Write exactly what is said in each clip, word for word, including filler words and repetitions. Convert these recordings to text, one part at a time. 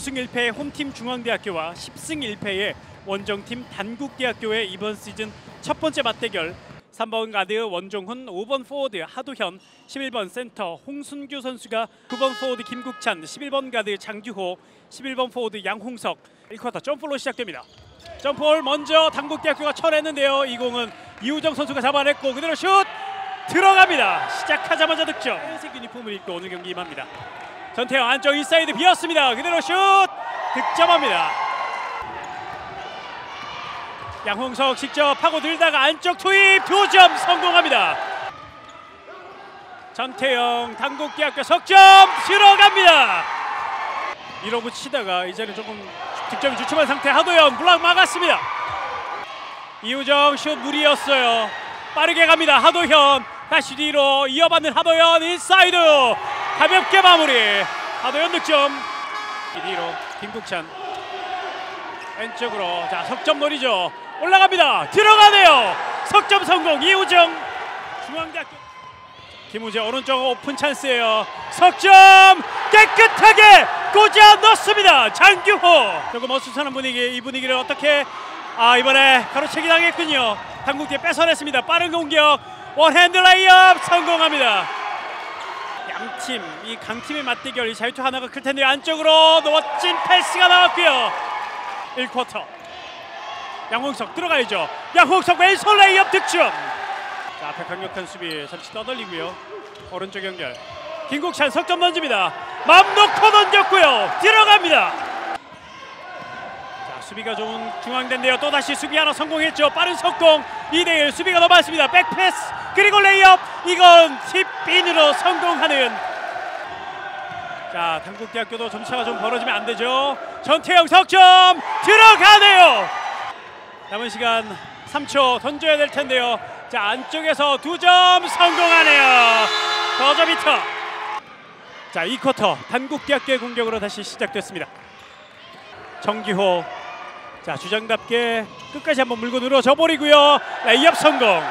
구승 일 패의 홈팀 중앙대학교와 십승 일 패의 원정팀 단국대학교의 이번 시즌 첫 번째 맞대결. 삼 번 가드 원종훈, 오 번 포워드 하도현, 십일 번 센터 홍순규 선수가 구 번 포워드 김국찬, 십일 번 가드 장규호, 십일 번 포워드 양홍석. 일 쿼터 점프로 시작됩니다. 점프볼 먼저 단국대학교가 쳐냈는데요. 이 공은 이우정 선수가 잡아냈고 그대로 슛 들어갑니다. 시작하자마자 득점. 회색 유니폼을 입고 오늘 경기 임합니다. 전태영 안쪽 인사이드 비었습니다. 그대로 슛 득점합니다. 양홍석 직접 파고들다가 안쪽 투입 두 점 성공합니다. 전태영 단국대학교 석점 들어갑니다. 이러고 치다가 이제는 조금 득점이 주춤한 상태. 하도현 블락 막았습니다. 이우정 슛 무리였어요. 빠르게 갑니다. 하도현 다시 뒤로 이어받는 하도현 인사이드 가볍게 마무리. 하도현 득점. 뒤로 김국찬 왼쪽으로 자 석점 노리죠. 올라갑니다. 들어가네요. 석점 성공. 이우정 중앙대학교. 김우재 오른쪽 오픈 찬스예요. 석점 깨끗하게 꽂아 넣습니다. 장규호. 조금 어수선한 분위기. 이 분위기를 어떻게 아 이번에 가로채기 당했군요. 단국대 뺏어냈습니다. 빠른 공격 원핸드 레이업 성공합니다. 양팀 이 강팀의 맞대결. 이 자유투 하나가 클 텐데 안쪽으로 멋진 패스가 나왔고요. 일 쿼터 양홍석 들어가야죠. 양홍석 왼손 레이업 득점. 자 앞에 강력한 수비 잠시 떠돌리고요. 오른쪽 연결 김국찬 석점 던집니다. 맘 놓고 던졌고요. 들어갑니다. 자 수비가 좋은 중앙대인데요. 또다시 수비 하나 성공했죠. 빠른 속공 이 대 일 수비가 넘어왔습니다. 백패스 그리고 레이업 이건 팁인으로 성공하는. 자 단국대학교도 점차가 좀 벌어지면 안 되죠. 전태영 석점 들어가네요. 남은 시간 삼 초 던져야 될 텐데요. 자 안쪽에서 두 점 성공하네요. 더저비터. 자 이 쿼터 단국대학교의 공격으로 다시 시작됐습니다. 정기호 자 주장답게 끝까지 한번 물고 늘어져 버리고요. 레이업 성공.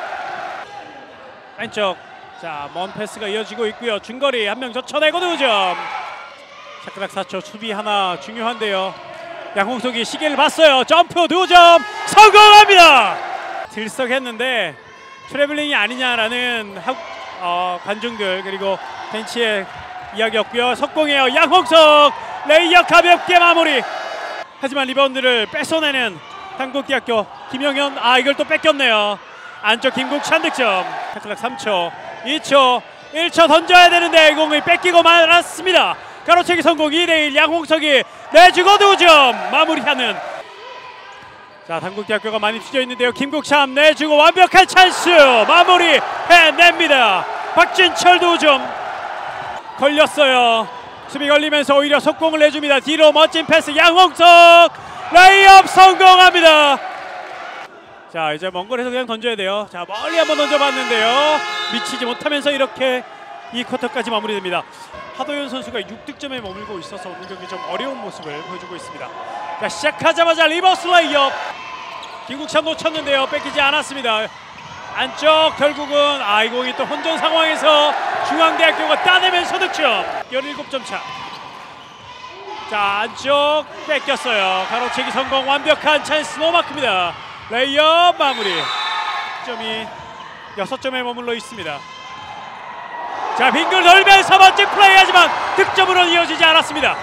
왼쪽 자 먼 패스가 이어지고 있고요. 중거리 한 명 젖혀내고 두 점. 샤크락 사 초 수비 하나 중요한데요. 양홍석이 시계를 봤어요. 점프 두 점 성공합니다. 들썩했는데 트래블링이 아니냐라는 하, 어, 관중들 그리고 벤치의 이야기였고요. 석공이에요. 양홍석 레이업 가볍게 마무리. 하지만 리바운드를 뺏어내는 단국대학교 김영현. 아 이걸 또 뺏겼네요. 안쪽 김국찬 득점. 샤클락 삼 초 이 초 일 초 던져야 되는데 이 공을 뺏기고 말았습니다. 가로채기 성공. 이 대 일 양홍석이 내주고 두 점 마무리하는. 자 단국대학교가 많이 튀져 있는데요. 김국찬 내주고 완벽한 찬스 마무리 해냅니다. 박진철 두 점 걸렸어요. 수비 걸리면서 오히려 속공을 내줍니다. 뒤로 멋진 패스 양홍석 레이업 성공합니다. 자 이제 먼 거리에서 그냥 던져야 돼요. 자 멀리 한번 던져봤는데요. 미치지 못하면서 이렇게 이 쿼터까지 마무리됩니다. 하도현 선수가 육 득점에 머물고 있어서 오늘 경기 좀 어려운 모습을 보여주고 있습니다. 자 시작하자마자 리버스 레이업. 김국찬 놓쳤는데요. 뺏기지 않았습니다. 안쪽 결국은 아 이 공이 또 혼전 상황에서 중앙대학교가 따내면서 득점. 열일곱 점 차. 자 안쪽 뺏겼어요. 가로채기 성공. 완벽한 찬스 노마크입니다. 레이업 마무리. 점이 여섯 점에 머물러 있습니다. 자 빙글 돌면서 멋진 플레이 하지만 득점으로는 이어지지 않았습니다.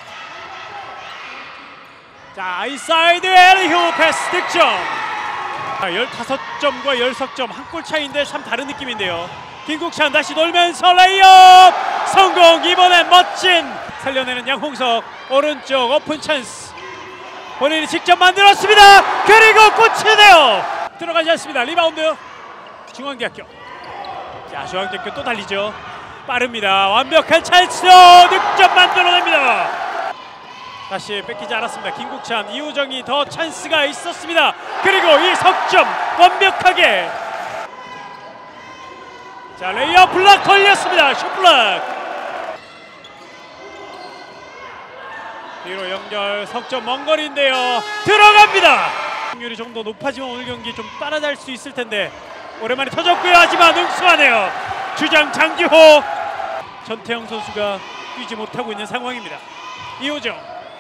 자 인사이드 엘리후 패스 득점. 자, 열다섯 점과 열 석점 한 골 차이인데 참 다른 느낌인데요. 김국찬 다시 돌면서 레이업 성공. 이번엔 멋진 살려내는 양홍석. 오른쪽 오픈 찬스 본인이 직접 만들었습니다. 그리고 꽂히네요. 들어가지 않습니다. 리바운드 중앙대학교. 자 중앙대학교 또 달리죠. 빠릅니다. 완벽한 찬스 득점 만들어냅니다. 다시 뺏기지 않았습니다. 김국찬 이우정이 더 찬스가 있었습니다. 그리고 이 석점 완벽하게. 자 레이업 블락 걸렸습니다. 슛블락. 뒤로 연결 석점 먼 거리인데요. 들어갑니다. 확률이 좀 더 높아지면 오늘 경기 좀 따라잡을 수 있을 텐데 오랜만에 터졌고요. 하지만 응수하네요. 주장 장규호. 전태영 선수가 뛰지 못하고 있는 상황입니다. 이우정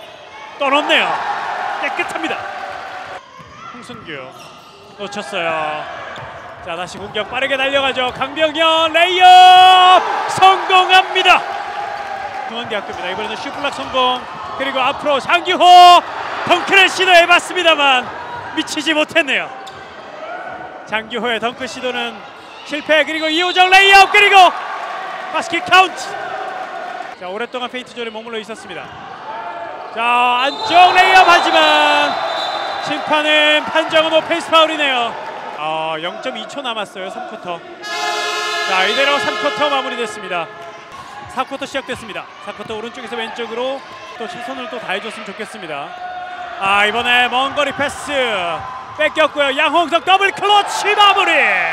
또 넣네요. 깨끗합니다. 홍순규 놓쳤어요. 자, 다시 공격 빠르게 달려가죠. 강병현 레이업 성공합니다. 중앙대학교입니다. 이번에는 슈플락 성공. 그리고 앞으로 장규호 덩크를 시도해봤습니다만 미치지 못했네요. 장규호의 덩크 시도는 실패. 그리고 이호정 레이업 그리고 바스켓 카운트. 자, 오랫동안 페인트존에 머물러 있었습니다. 자, 안쪽 레이업 하지만 심판은 판정은 오펜스 파울이네요. 어, 영 점 이 초 남았어요. 삼 쿼터. 자, 이대로 삼 쿼터 마무리됐습니다. 사 쿼터 시작됐습니다. 사 쿼터 오른쪽에서 왼쪽으로 또 최선을 또 다해줬으면 좋겠습니다. 아, 이번에 먼 거리 패스 뺏겼고요. 양홍석 더블 클러치 마무리.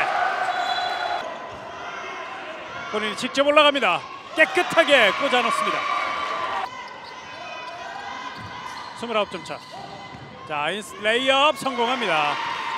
본인이 직접 올라갑니다. 깨끗하게 꽂아 넣습니다. 이십구 점 차. 자, 레이업 성공합니다.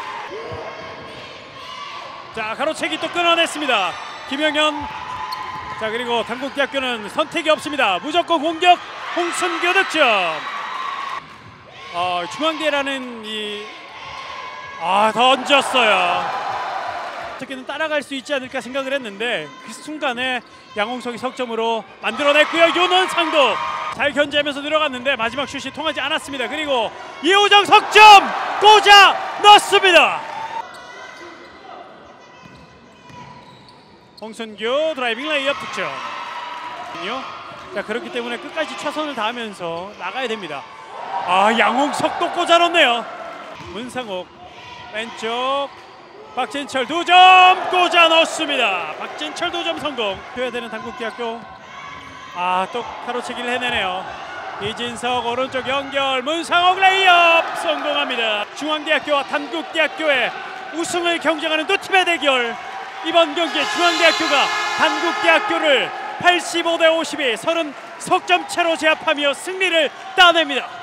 자, 가로채기 또 끊어냈습니다. 김영현. 자, 그리고 단국대학교는 선택이 없습니다. 무조건 공격. 홍순규 득점. 어, 중앙대라는 이 아, 던졌어요. 어떻게든 따라갈 수 있지 않을까 생각을 했는데 그 순간에 양홍석이 석점으로 만들어냈고요. 요는 상도 잘 견제하면서 들어갔는데 마지막 슛이 통하지 않았습니다. 그리고 이호정 석점 꽂아 넣습니다. 홍순규 드라이빙 레이업 득점. 자, 그렇기 때문에 끝까지 최선을 다하면서 나가야 됩니다. 아, 양홍석도 꽂아 넣네요. 문상옥 왼쪽 박진철 두 점 꽂아 넣습니다. 박진철 두 점 성공. 해야 되는 단국대학교. 아, 또 가로채기를 해내네요. 이진석 오른쪽 연결 문상옥 레이업 성공합니다. 중앙대학교와 단국대학교의 우승을 경쟁하는 두 팀의 대결. 이번 경기에 중앙대학교가 단국대학교를 팔십오 대 오십이 삼십 석점 차로 제압하며 승리를 따냅니다.